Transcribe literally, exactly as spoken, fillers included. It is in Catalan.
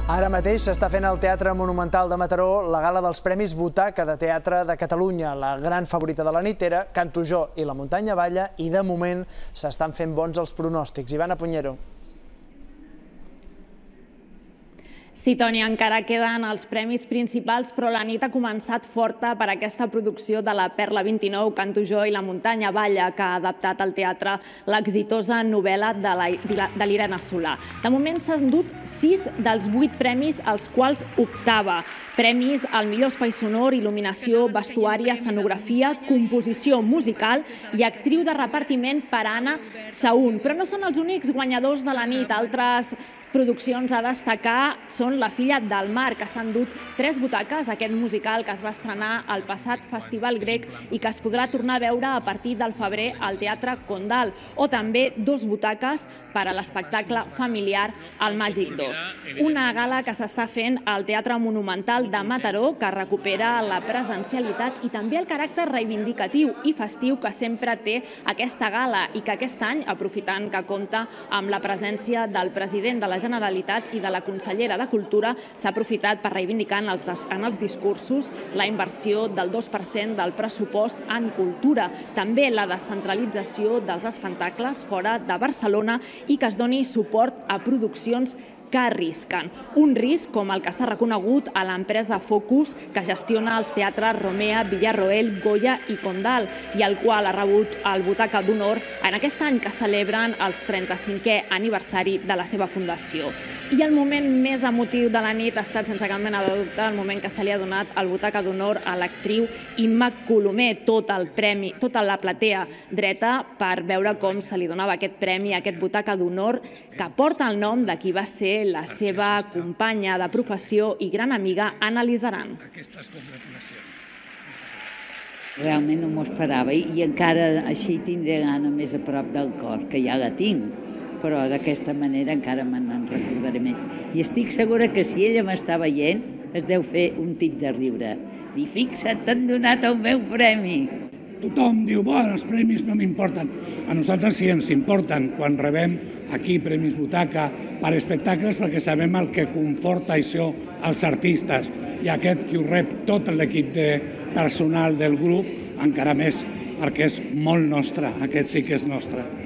Ara mateix s'està fent al Teatre Monumental de Mataró la gala dels Premis Butaca de Teatre de Catalunya. La gran favorita de la nit era Canto jo i la muntanya balla i de moment s'estan fent bons els pronòstics. Ivana Punyero. Sí, Toni, encara queden els premis principals, però la nit ha començat forta per aquesta producció de la Perla vint-i-nou, Canto jo i la muntanya balla, que ha adaptat al teatre l'exitosa novel·la de l'Irene Solà. De moment s'han dut sis dels vuit premis als quals optava. Premis al millor espai sonor, il·luminació, vestuari, escenografia, composició musical i actriu de repartiment per Anna Saún. Però no són els únics guanyadors de la nit. Altres produccions a destacar són La filla del mar, que s'han dut tres butaques, aquest musical que es va estrenar al passat Festival Grec i que es podrà tornar a veure a partir del febrer al Teatre Condal, o també dos butaques per a l'espectacle familiar El Màgic dos. Una gala que s'està fent al Teatre Monumental de Mataró, que recupera la presencialitat i també el caràcter reivindicatiu i festiu que sempre té aquesta gala i que aquest any, aprofitant que compta amb la presència del president de la Generalitat i de la consellera de Cultura, s'ha aprofitat per reivindicar en els discursos la inversió del dos per cent del pressupost en cultura, també la descentralització dels espectacles fora de Barcelona i que es doni suport a produccions que arrisquen. Un risc com el que s'ha reconegut a l'empresa Focus, que gestiona els teatres Romea, Villarroel, Goya i Condal, i el qual ha rebut el Butaca d'Honor en aquest any que celebren el trenta-cinquè aniversari de la seva fundació. I el moment més emotiu de la nit ha estat, sense cap mena de dubte, el moment que se li ha donat el Butaca d'Honor a l'actriu Imma Colomer, tot el premi, tota la platea dreta per veure com se li donava aquest premi, aquest Butaca d'Honor, que porta el nom de qui va ser la seva companya de professió i gran amiga, Anna Lizaran. Realment no m'ho esperava i encara així tindré gana més a prop del cor, que ja la tinc, però d'aquesta manera encara me n'en recordaré més. I estic segura que si ella m'està veient es deu fer un tic de riure. I fixa't, t'han donat el meu premi. Tothom diu, bueno, els premis no m'importen. A nosaltres sí ens importen quan rebem aquí Premis Butaca per espectacles, perquè sabem el que conforta això als artistes. I aquest qui ho rep tot l'equip de personal del grup, encara més, perquè és molt nostre, aquest sí que és nostre.